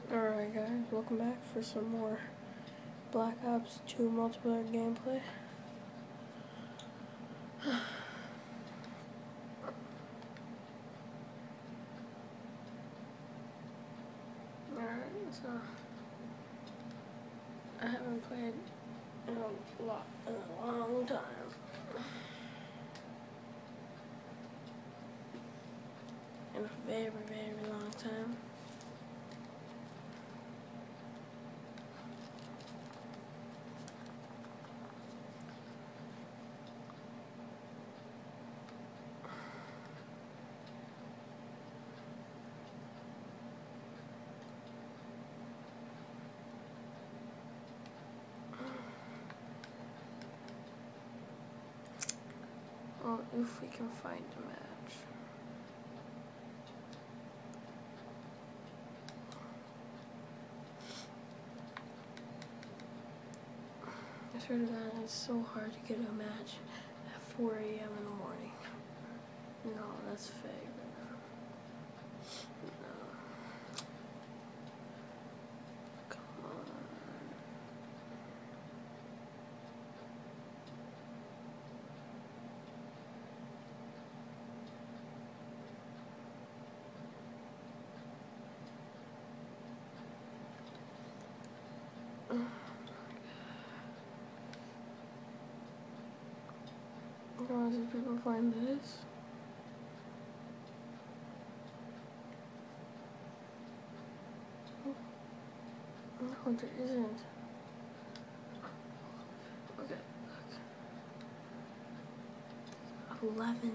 Alright guys, welcome back for some more Black Ops 2 multiplayer gameplay. Alright, so I haven't played in a long time. In a very, very long time. Well, if we can find a match. I swear to God, it's so hard to get a match at 4 a.m. in the morning. No, that's fake. No. Come on. Did people find this? No, there isn't. Okay, look. 11,006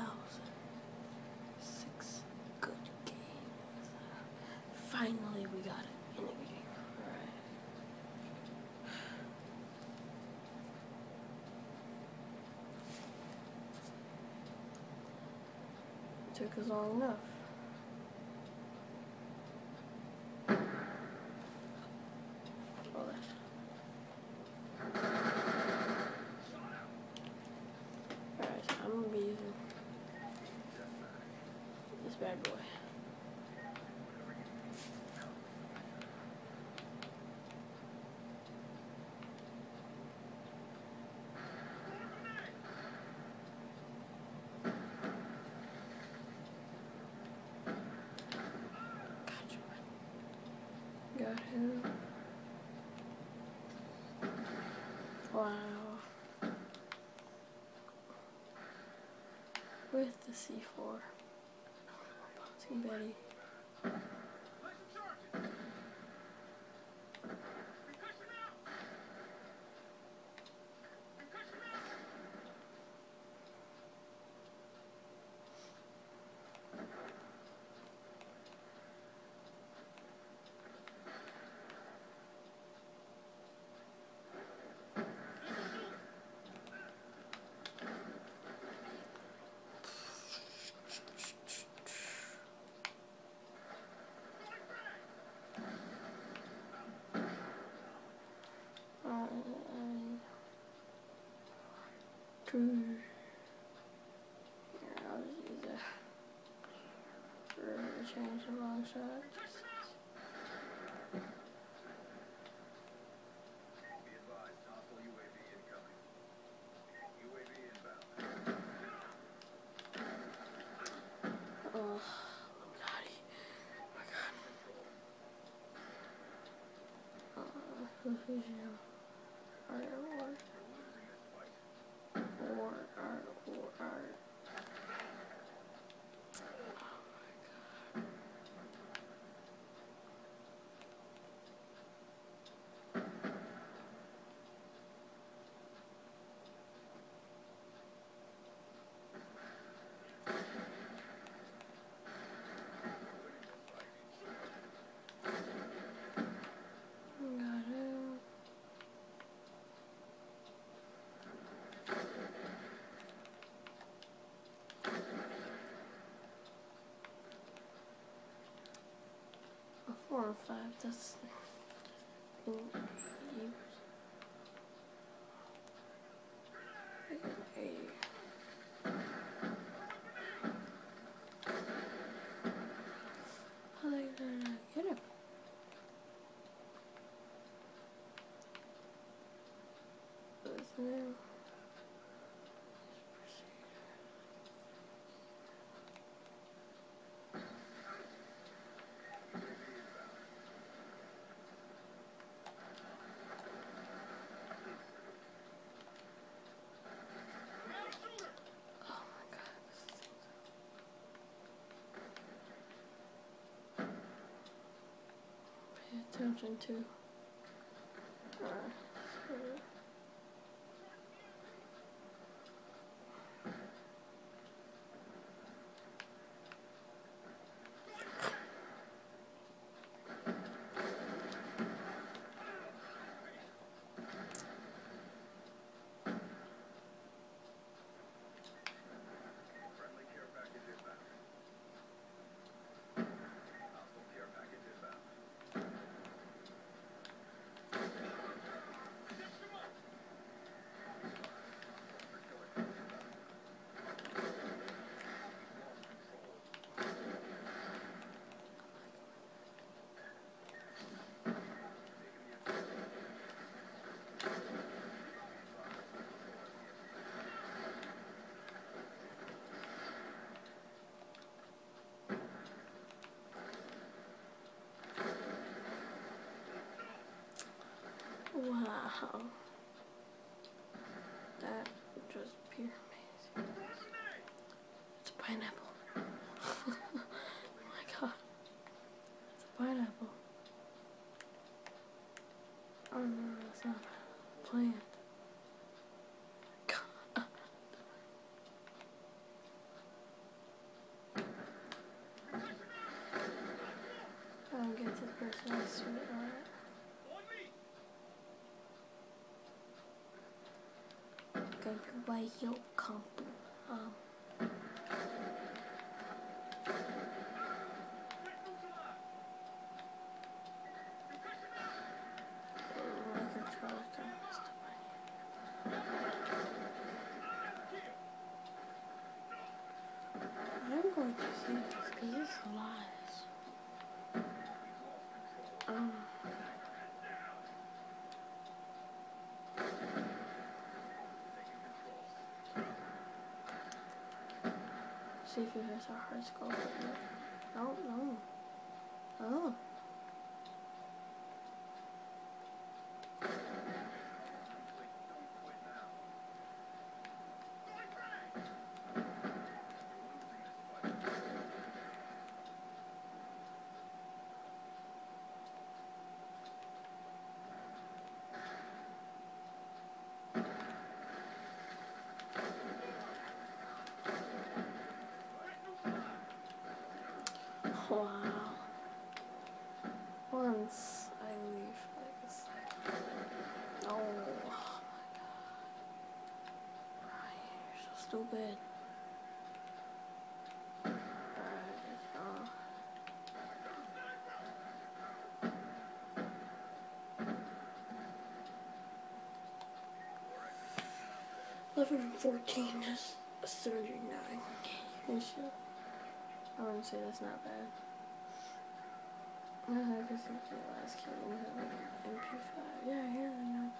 good games. Finally, we got it in a game. Alright. Took us long enough. Alright, so I'm gonna be using this bad boy. Got him. Wow. With the C4. Boxing Betty. Here, I'll just use that for change the long shot. Oh, Illuminati. Oh my God. Who's you? A 4 and 5, that's in years. Like an 80. How are they gonna get him? then oh my god, pay attention to. Wow, that just pure amazing. It's a pineapple. Oh my god, it's a pineapple. Oh no, that's not a plant. God. I don't get this person, I swear on it. By your company. My controller got messed up on here. I'm going to see this because it's lies. See if it has a hard skull. No, no. Oh. Wow. Once I leave, like it's like, oh my god. Ryan, you're so stupid. Alright, 11:14 is 39. I wouldn't say that's not bad. I can see the last kill you had like MP5. Yeah, yeah,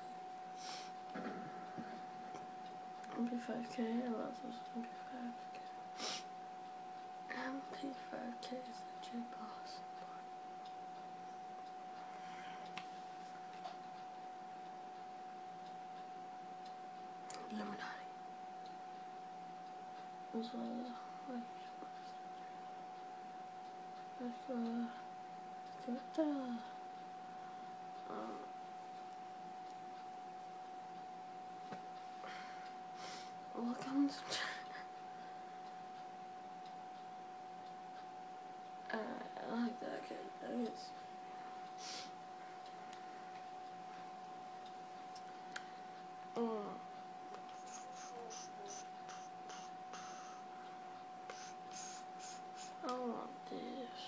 MP5K. I love those MP5K. MP5K is legit boss. Illuminati. As well, like, let's go. Welcome to I like that kid. That is. I want this.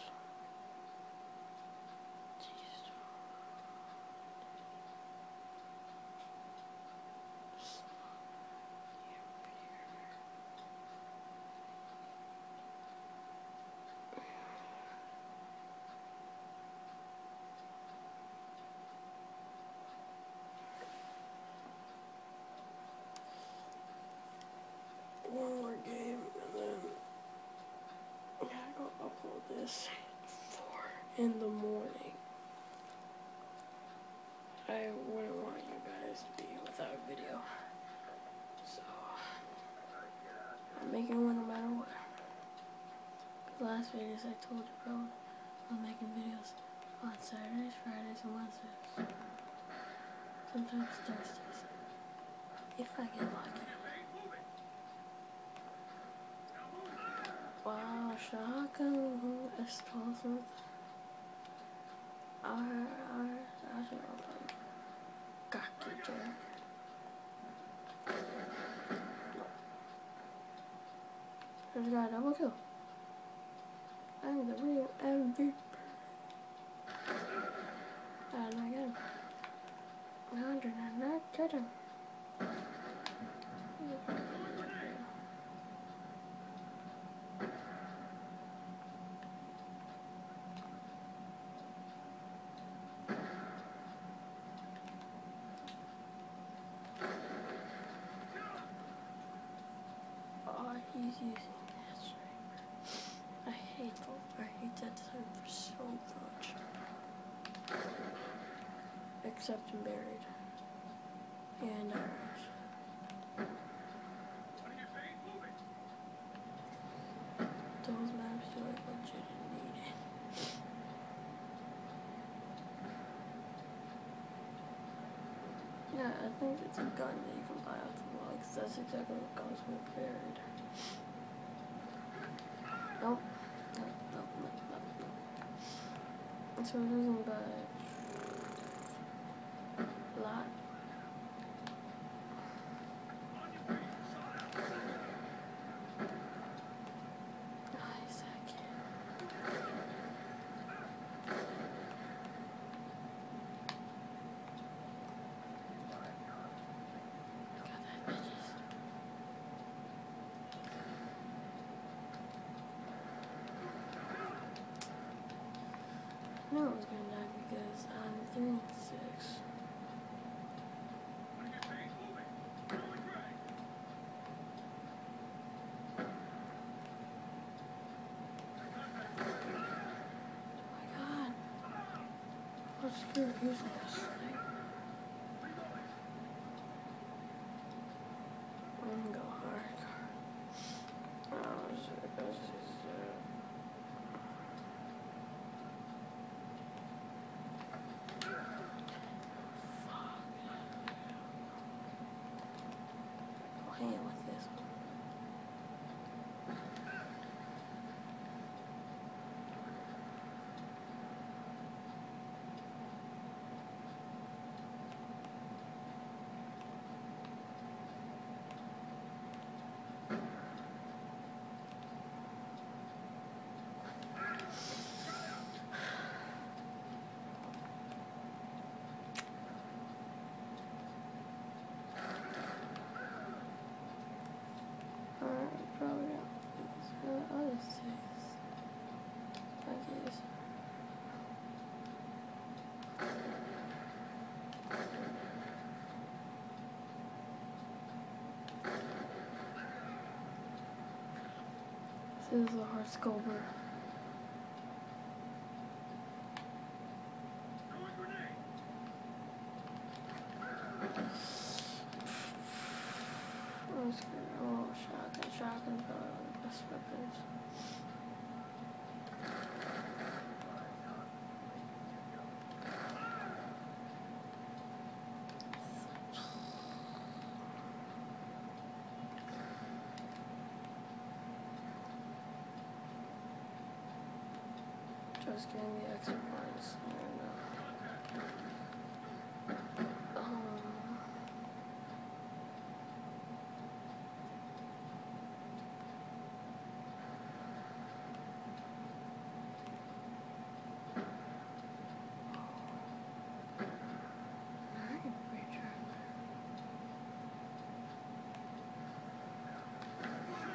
Jeez. It's 4 in the morning. I wouldn't want you guys to be without a video. So, I'm making one no matter what. The last videos I told you probably I'm making videos on Saturdays, Fridays, and Wednesdays. Sometimes Thursdays. If I get lucky. Wow, shotgun is awesome. I should have played cocky jerk. There's a guy double kill. I'm the real MVP. How did I get him? How did I not get him? Oh, he's using that sniper. I hate that sniper so much. Except in Buried. And Iris. Those maps do like legit need it. Yeah, I think it's a gun that you can buy off the wall, because that's exactly what comes with Buried. Nope. So it doesn't buy a lot. Isaac. Got that bitches. I knew I was gonna die because I'm 3 and 6. Let's go use this. I'm gonna go hard. Oh, shit. Fuck. Go ahead with this one. Alright, probably got these other 6. Like this. This is a hard scoper. Oh, shotgun, probably one of the best weapons. Just getting the extra points.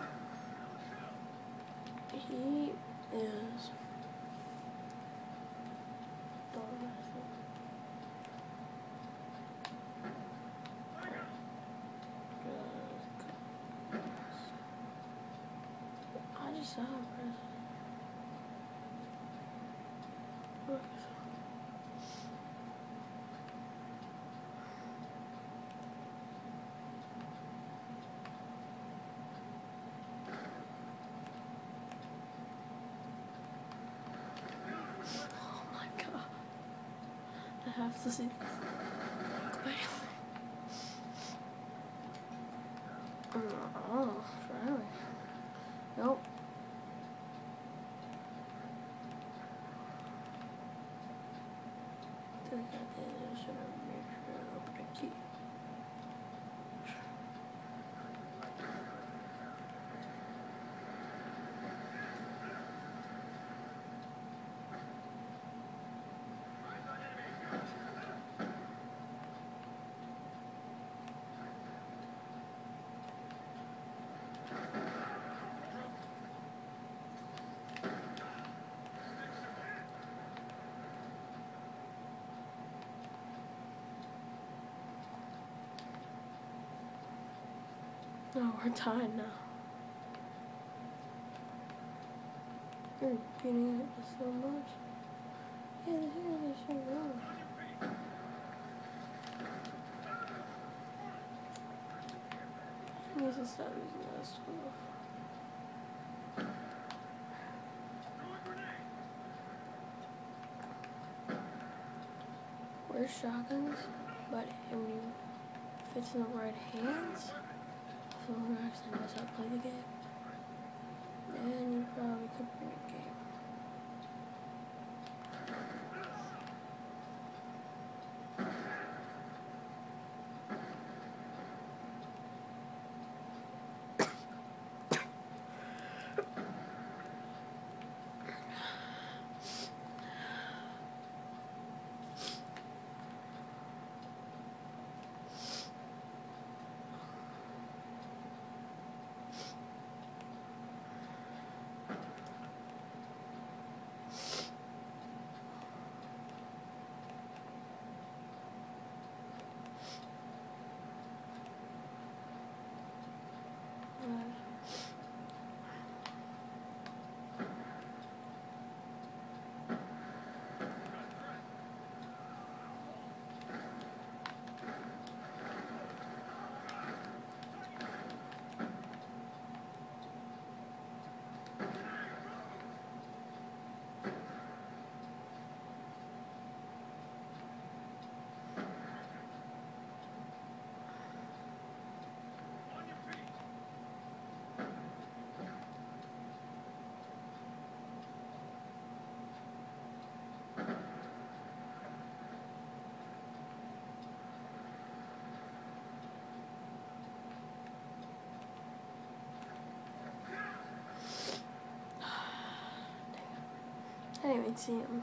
He is Oh my god. I have to see this. Oh, forever. Nope. I should have made sure I open the key. No, we're tied now. You're repeating it so much. Yeah, the hell is so wrong. She needs to stop using that stuff. We're shotguns, but when you if it's in the right hands, so who actually knows how to play the game, then you probably could win the game. I didn't even see him.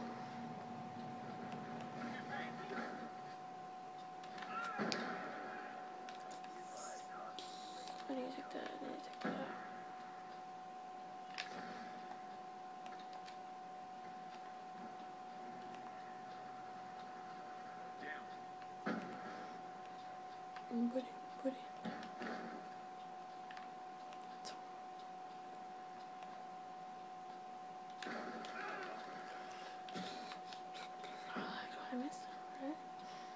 I need to take that. I need to take that out. Put it. I missed it, right?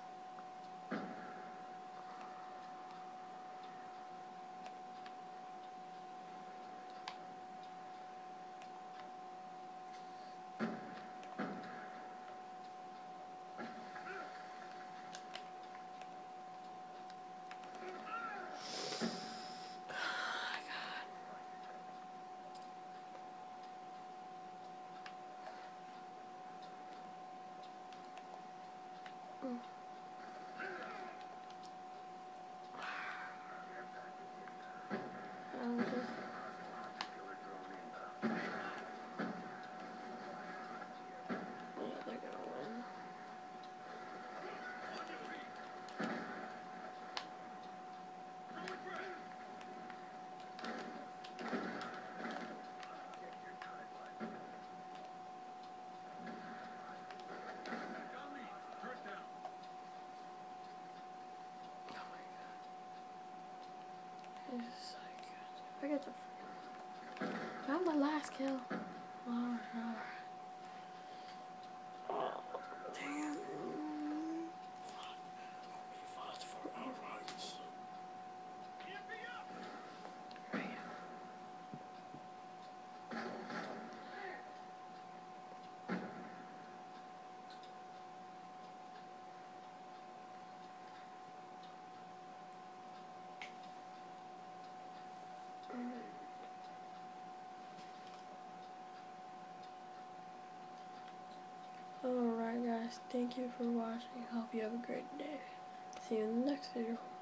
I get the. Got my last kill. Alright. Thank you for watching. I hope you have a great day. See you in the next video.